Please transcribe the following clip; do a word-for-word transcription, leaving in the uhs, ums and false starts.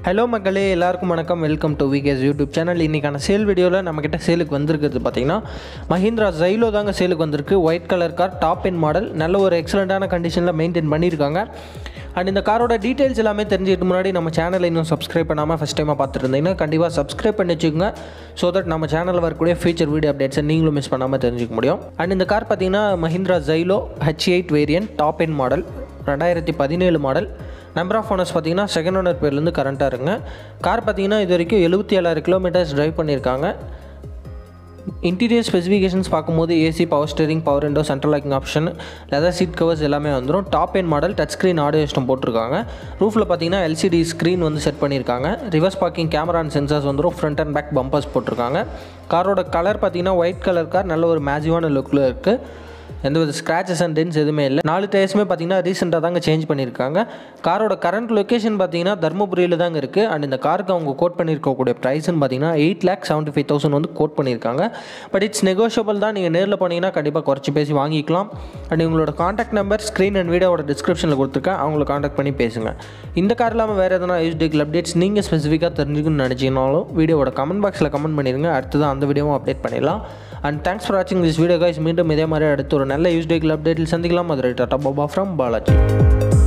Hello மக்களே, எல்லாருக்கும் வணக்கம். வெல்கம் டு விகேஸ் யூடியூப் சேனல். இன்றைக்கான சேல் வீடியோவில் நம்மக்கிட்ட சேலுக்கு வந்திருக்கிறது பார்த்திங்கன்னா மஹிந்திரா ஜைலோ தாங்க சேலுக்கு வந்திருக்கு. White colour car, top end model, நல்ல ஒரு எக்ஸலண்ட்டான கண்டிஷனில் மெயின்டைன் பண்ணியிருக்காங்க. அண்ட் இந்த காரோட டீட்டெயில்ஸ் எல்லாமே தெரிஞ்சுக்கிட்டு முன்னாடி நம்ம சேனலை இன்னும் சப்ஸ்கிரைப் பண்ணாமல் ஃபஸ்ட் டைமாக பார்த்துட்டு இருந்தீங்கன்னா கண்டிப்பாக சப்ஸ்கிரைப் பண்ணி வச்சுக்கோங்க. ஸோ தட் நம்ம சேனலில் வரக்கூடிய ஃபியூச்சர் வீடியோ அப்டேட்ஸை நீங்களும் மிஸ் பண்ணாமல் தெரிஞ்சுக்க முடியும். அண்ட் இந்த கார் பார்த்திங்கன்னா Mahindra Xylo H eight variant, top end model, ரெண்டாயிரத்தி பதினேழு மாடல். நம்பர் ஆஃப் ஓனர்ஸ் பார்த்திங்கன்னா செகண்ட் ஓனர் பேர்லேருந்து கரண்ட்டாக இருங்க. கார் பார்த்திங்கன்னா இது வரைக்கும் எழுபத்தி ஏழாயிரம் கிலோமீட்டர்ஸ் ட்ரைவ் பண்ணியிருக்காங்க. இன்டீரியர் ஸ்பெசிஃபிகேஷன்ஸ் பார்க்கும்போது AC, power steering, power window, central locking option, leather seat covers எல்லாமே வந்துடும். Top end model, touch screen audio system போட்டிருக்காங்க. ரூஃபில் பார்த்திங்கன்னா எல்சிடி ஸ்க்ரீன் வந்து செட் பண்ணியிருக்காங்க. Reverse parking camera and sensors வந்துடும். ஃப்ரண்ட் அண்ட் பேக் பம்பர்ஸ் போட்டிருக்காங்க. காரோட கலர் பார்த்திங்கன்னா ஒயிட் கலர் கார், நல்ல ஒரு மேஜிவான லுக்கில் இருக்குது. எந்த வித ஸ்க்ராச்சஸ் அண்ட் டென்ஸ் எதுவுமே இல்லை. நாலு டயர்ஸுமே பார்த்தீங்கன்னா ரீசெண்டாக தாங்க சேஞ்ச் பண்ணியிருக்காங்க. காரோட கரண்ட் லொக்கேஷன் பார்த்தீங்கன்னா தர்மபுரியில் தாங்க இருக்குது. அண்ட் இந்த காருக்கு அவங்க கோட் பண்ணியிருக்கக்கூடிய ப்ரைஸ்ன்னு பார்த்தீங்கன்னா eight lakh seventy five thousand வந்து கோட் பண்ணியிருக்காங்க. பட் இட்ஸ் நெகோஷியபிள் தான். நீங்கள் நேரில் போனீங்கன்னா கண்டிப்பாக குறைச்சி பேசி வாங்கிக்கலாம். அண்ட் உங்களோட காண்டாக்ட் நம்பர் ஸ்க்ரீன் அண்ட் வீடியோட டிஸ்கிரிப்ஷனில் கொடுத்துருக்கேன், அவங்கள காண்டாக்ட் பண்ணி பேசுங்க. இந்த கார் இல்லாமல் வேறு எதனா யூஸ் டேக்கில் அப்டேட்ஸ் நீங்கள் ஸ்பெசிஃபிக்காக தெரிஞ்சுக்கணும்னு நினச்சிங்கனாலும் வீடியோட கமெண்ட் பாக்ஸில் கமெண்ட் பண்ணிடுங்க. அடுத்து தான் அந்த வீடியோவும் அப்டேட் பண்ணிடலாம். அண்ட் தேங்க்ஸ் ஃபார் வாட்சிங் திஸ் வீடியோ கைஸ். மீண்டும் இதே மாதிரி அடுத்து ஒரு நல்ல யூஸ் டேக்கில் அப்டேட்டில் சந்திக்கலாம். அது டாடா பாபா ஃப்ரம் பாலாஜி.